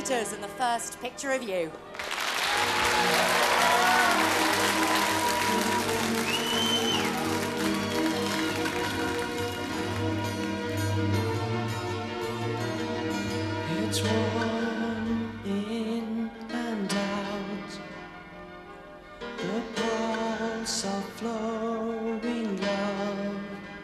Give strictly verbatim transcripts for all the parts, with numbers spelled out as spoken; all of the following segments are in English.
Lotus and the first picture of you. It's warm in and out, the pulse of flowing love.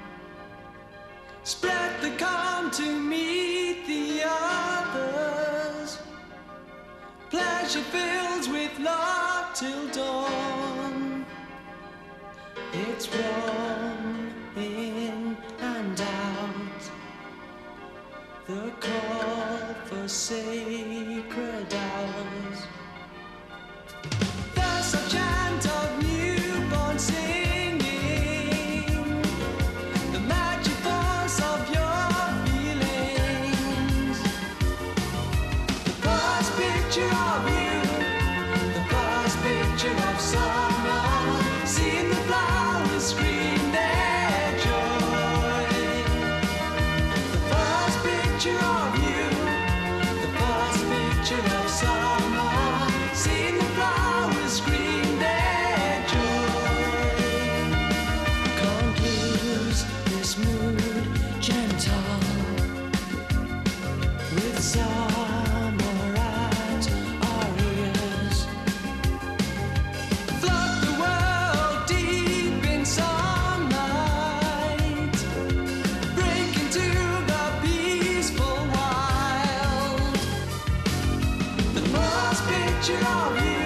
Spread the calm to meet the others. Pleasure fills with love till dawn. It's warm in and out, the call for sacred hours. The soft chant of newborn singing, the magic force of your feelings. The first picture of you, the first picture of summer, seeing the flowers scream their joy. The first picture of you, the first picture of summer, seeing the flowers scream their joy. Can't lose this mood, gentle, with summer at our ears. Flood the world deep in sunlight, break into the peaceful wild. The first picture of you,